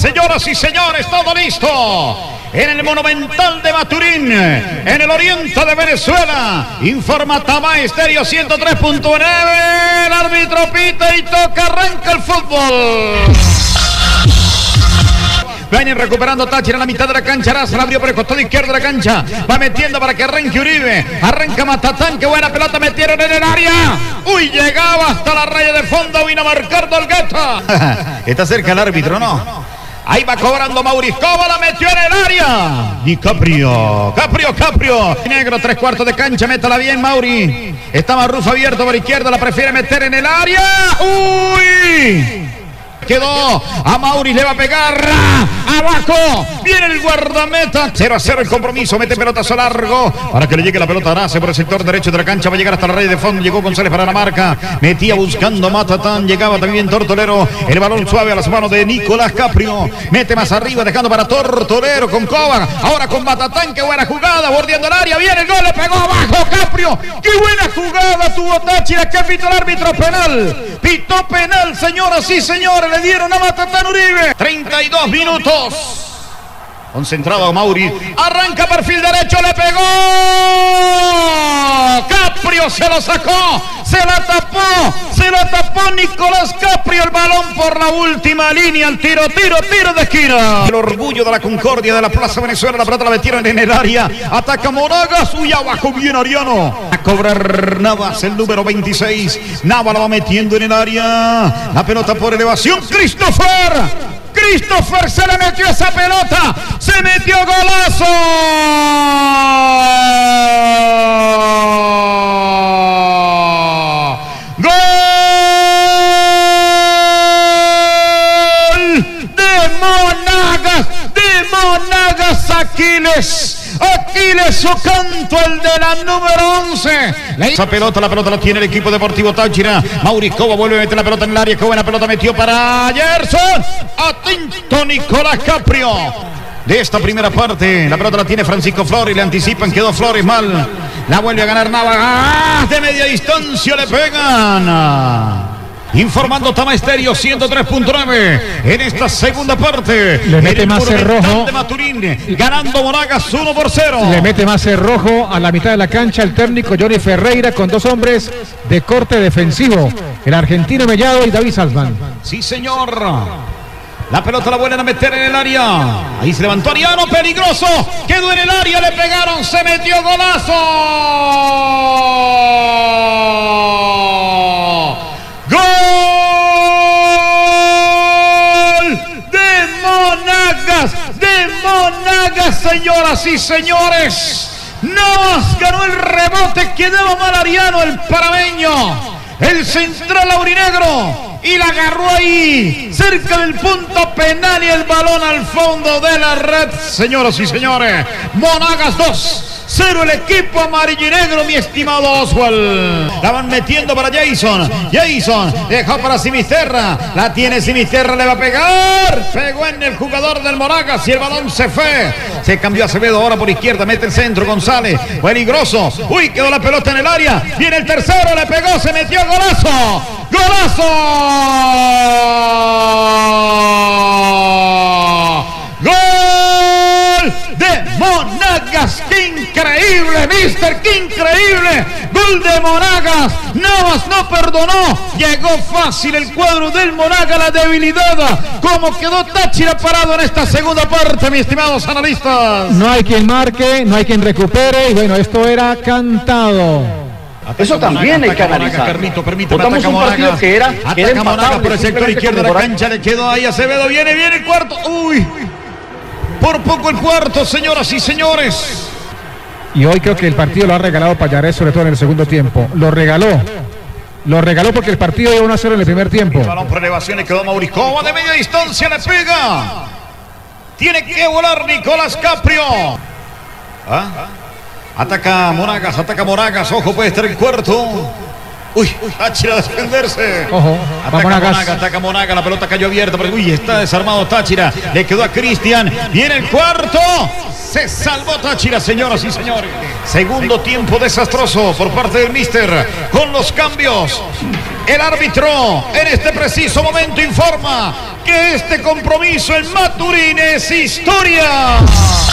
señoras y señores, todo listo. En el Monumental de Maturín, en el oriente de Venezuela, informa Tama Estéreo 103.9. El árbitro pita y toca, arranca el fútbol. Vienen recuperando Táchira en la mitad de la cancha. Arasa la abrió por el costado izquierdo de la cancha. Va metiendo para que arranque Uribe. Arranca Matatán. Qué buena pelota metieron en el área. Uy, llegaba hasta la raya de fondo. Vino a marcar Dolgueta. Está cerca el árbitro, ¿no? Ahí va cobrando Mauricio, la metió en el área. Y Caprio. Negro, 3/4 de cancha, métala bien Mauri. Está Marrufo abierto por izquierda, la prefiere meter en el área. ¡Uy! Quedó a Mauri, le va a pegar abajo, viene el guardameta. 0-0 el compromiso, mete pelotazo largo para que le llegue la pelota a Arase por el sector derecho de la cancha. Va a llegar hasta la raya de fondo, llegó González para la marca, metía buscando Matatán, llegaba también Tortolero, el balón suave a las manos de Nicolás Caprio, mete más arriba dejando para Tortolero con Coba, ahora con Matatán. Qué buena jugada, bordeando el área, viene el gol, le pegó abajo Caprio. Qué buena jugada tuvo Táchira, que pitó el árbitro penal. Pitó penal, señoras y señores, le dieron a Matatán Uribe. 32 minutos. Concentrado Mauri. Arranca perfil derecho, le pegó. Caprio se lo sacó. Se la tapó Nicolás Caprio. El balón por la última línea. El tiro de esquina. El orgullo de la Concordia de la Plaza Venezuela. La pelota la metieron en el área. Ataca Monagas. Uy, abajo bien Ariano. A cobrar Navas, el número 26. Navas la va metiendo en el área. La pelota por elevación. Christopher se le metió esa pelota, se metió golazo. Gol de Monagas, Aquiles Ocanto, el de la número 11. Esa pelota, la pelota la tiene el equipo deportivo Táchira. Mauricio vuelve a meter la pelota en el área. Qué buena pelota metió para Gerson. Atento Nicolás Caprio. De esta primera parte, la pelota la tiene Francisco Flores. Le anticipan, quedó Flores mal. La vuelve a ganar Nava. De media distancia le pegan. Informando Tama Estéreo 103.9 en esta segunda parte. Le mete más cerrojo de Maturín, ganando Monagas 1-0. Le mete más cerrojo a la mitad de la cancha el técnico Johnny Ferreira con dos hombres de corte defensivo, el argentino Mellado y David Salzman. Sí, señor. La pelota la vuelven a meter en el área. Ahí se levantó Ariano, peligroso. Quedó en el área, le pegaron, se metió golazo. ¡Gol de Monagas, señoras y señores! Navas ganó el rebote, quedaba mal Ariano, el parameño, el central aurinegro, y la agarró ahí, cerca del punto penal, y el balón al fondo de la red, señoras y señores. Monagas 2-0 el equipo amarillo y negro, mi estimado Oswald. La van metiendo para Jason dejó para Simisterra, la tiene Simisterra, le va a pegar, pegó en el jugador del Monagas y el balón se fue. Se cambió Acevedo ahora por izquierda, mete el centro González, peligroso. Uy, quedó la pelota en el área, viene el tercero, le pegó, se metió, golazo. ¡Gol de Monagas! ¡Qué increíble, mister! ¡Qué increíble! ¡Gol de Monagas! Navas no perdonó. Llegó fácil el cuadro del Monagas, la debilidad. Como quedó Táchira parado en esta segunda parte, mis estimados analistas. No hay quien marque, no hay quien recupere. Y bueno, esto era cantado. Eso también hay que analizar. Permítame, votamos un partido que era Monagas por el sector izquierdo de la cancha, le quedó ahí Acevedo, viene el cuarto. Uy, por poco el cuarto, señoras y señores. Y hoy creo que el partido lo ha regalado Payares, sobre todo en el segundo tiempo. Lo regaló porque el partido iba 1-0 en el primer tiempo. El balón por elevación, le quedó Mauricio, de media distancia le pega. Tiene que volar Nicolás Caprio. Ataca Monagas, ojo, puede estar el cuarto. Uy, Táchira a defenderse. Ojo, ataca Monagas, la pelota cayó abierta, pero uy, está desarmado Táchira. Le quedó a Cristian, viene el cuarto. Se salvó Táchira, señoras y señores. Segundo tiempo desastroso por parte del míster con los cambios. El árbitro en este preciso momento informa que este compromiso en Maturín es historia.